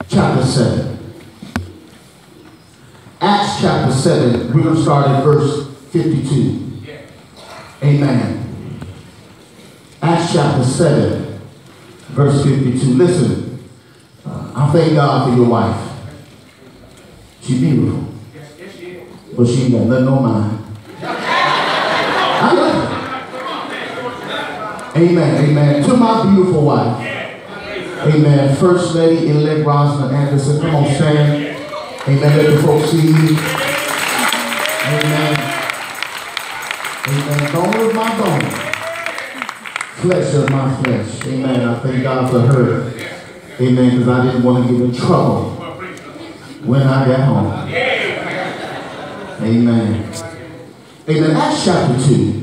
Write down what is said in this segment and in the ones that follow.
chapter 7. Acts chapter 7, we're going to start at verse 52. Amen. Acts chapter 7, verse 52. Listen, I thank God for your wife. She's beautiful. But she ain't got nothing on mine. I love her. Amen, amen. To my beautiful wife. Amen. First Lady elect Rosalind Anderson. Come on, stand. Amen. Let the folks see you. Amen. Amen. Bone of my bone. Flesh of my flesh. Amen. I thank God for her. Amen. Because I didn't want to get in trouble when I got home. Amen. Amen. Acts chapter 2.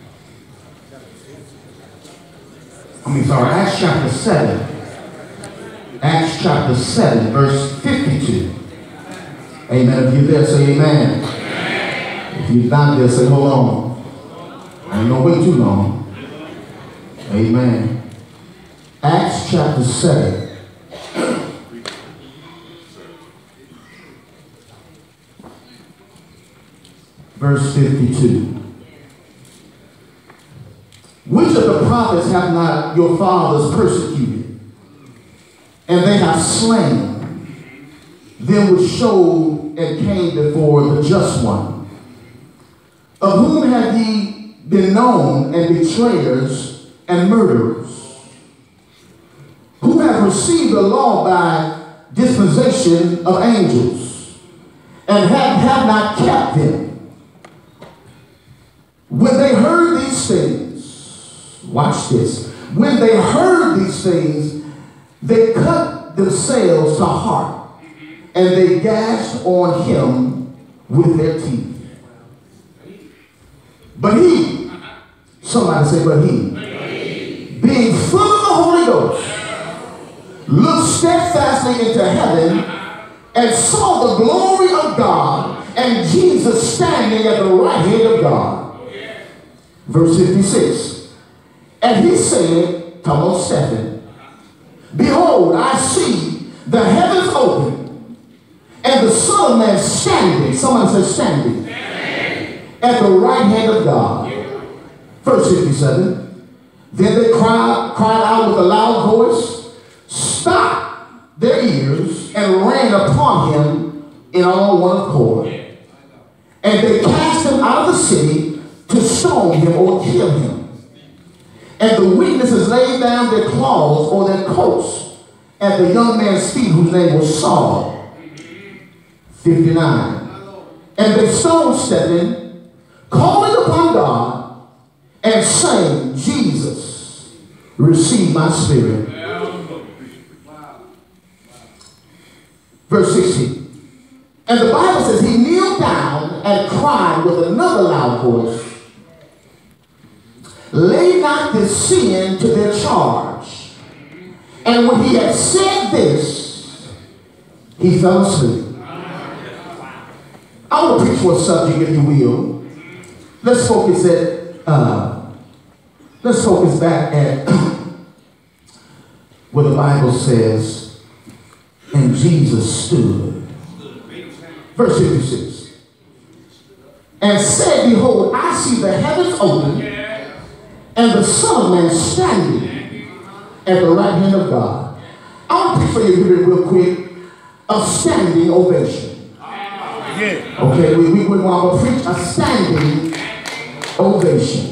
Acts chapter 7. Acts chapter 7, verse 52. Amen. If you're there, say amen. If you're not there, say hold on. I ain't gonna wait too long. Amen. Acts chapter 7. Verse 52. Which of the prophets have not your fathers persecuted? And they have slain them which showed and came before the just one. Of whom have ye been known and betrayers and murderers, who have received the law by dispensation of angels, and have not kept them. When they heard these things, watch this, when they heard these things, they cut themselves to heart, and they gashed on him with their teeth. But he, somebody say, but he, being full of the Holy Ghost, looked steadfastly into heaven and saw the glory of God and Jesus standing at the right hand of God. Verse 56. And he said, come on, Stephen, behold, I see the heavens open and the Son of Man standing, somebody says standing, at the right hand of God. Verse 57. Then they cried out with a loud voice, stopped their ears, and ran upon him in all one accord. And they cast him out of the city to stone him or kill him. And the witnesses laid down their claws or their coats at the young man's feet, whose name was Saul. 59. And they stoned Stephen, calling upon God, and saying, Jesus, receive my spirit. Verse 16. And the Bible says he kneeled down and cried with another loud voice, lay not this sin to their charge. And when he had said this, he fell asleep. I want to preach for a subject, if you will. Let's focus back at where the Bible says, and Jesus stood. Verse 56. And said, behold, I see the heavens open, and the Son of Man standing at the right hand of God. I want to preach for you real quick a standing ovation. Okay, we want to preach a standing ovation.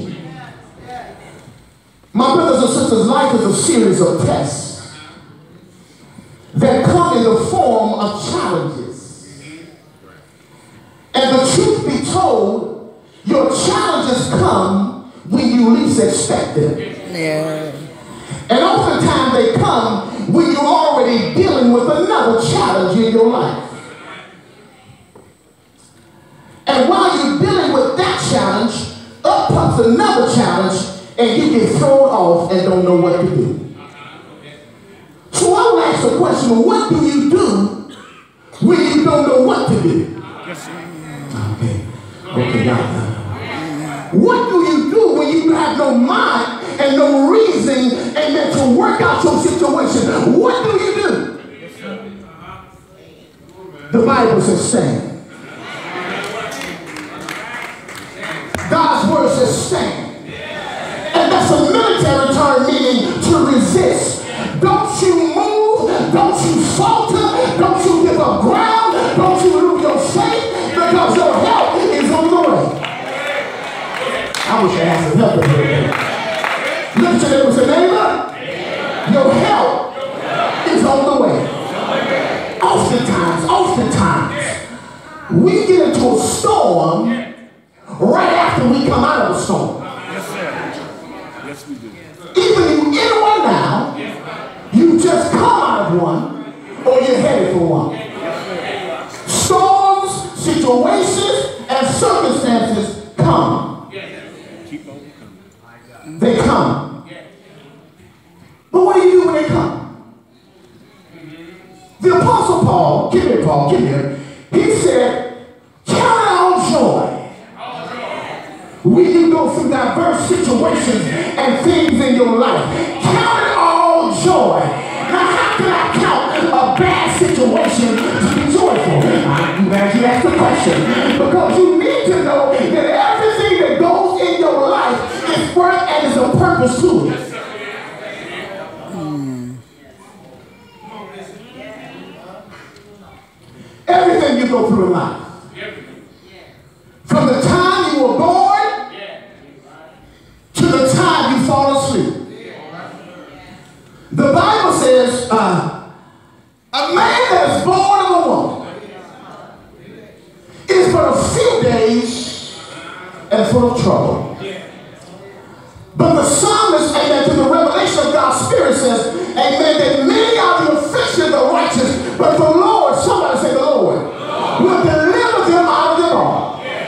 My brothers and sisters, life is a series of tests that come in the form of challenges. And the truth be told, your challenges come when you least expect them. Yeah. And oftentimes they come when you're already dealing with another challenge in your life. And while you're dealing with that challenge, up pops another challenge, and you get thrown off and don't know what to do. So I will ask the question, what do you do when you don't know what to do? Okay, now. What do you do when you have no mind and no reason and then to work out your situation? What do you do? Bible says stand. God's word says stand. And that's a military term meaning to resist. Don't you move, don't you falter, don't you give up ground, don't you lose your faith, because your help is on the way. I wish I had some help in here. Look to them and say, neighbor, your help is on the way. Oftentimes, we get into a storm right after we come out of the storm. Yes, sir. Yes, we do. Either you're in one now, you just come out of one, or you're headed for one. Storms, situations, and circumstances come. They come. But what do you do when they come? The Apostle Paul, give here, he said, count it all joy when you go through diverse situations and things in your life. Count it all joy. Now, how can I count a bad situation to be joyful? I'm glad you asked the question. Because you need to know that everything that goes in your life is worth and is a purpose to it. Everything you go through in life. From the time you were born to the time you fall asleep. The Bible says a man that is born of a woman is but a few days and full of trouble. But the psalmist, amen, to the revelation of God's Spirit says, amen, that many are the afflictions of the righteous, but the Lord, somebody say the Lord, will deliver them out of them all.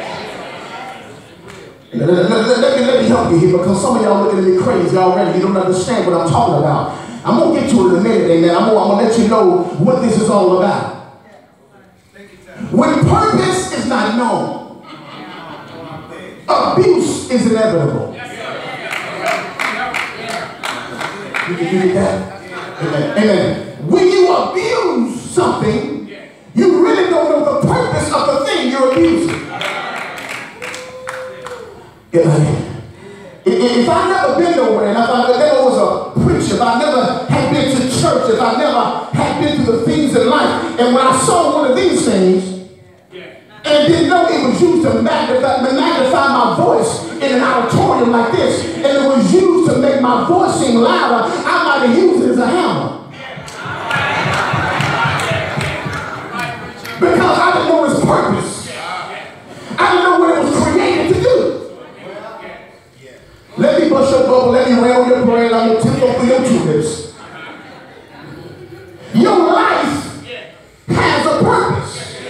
Let me help you here, because some of y'all looking at me crazy already. You don't understand what I'm talking about. I'm going to get to it in a minute, amen. I'm going to let you know what this is all about. When purpose is not known, abuse is inevitable. You can do that? Amen. When you abuse something, you really don't know the purpose of the thing you're abusing. If I never been nowhere, and if I never was a preacher, if I never had been to church, if I never had been through the things in life, and when I saw one of these things, and didn't know it was used to magnify my voice in an auditorium like this, and it was used to make my voice seem louder, I might have used it as a hammer. Because I didn't know its purpose. I didn't know what it was created to do. Let me bust your bubble, let me rail your brain, I'm going to tip over your tulips. Your life has a purpose.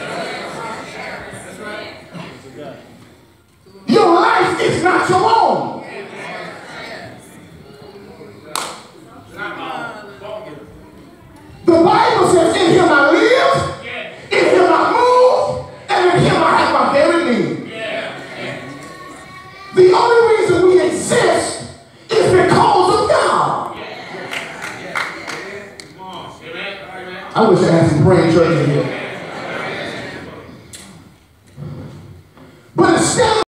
Your life is not your own. The Bible says, in him I live, in him I move, and in him I have my very being. The only reason we exist is because of God. I wish I had some praying church in here.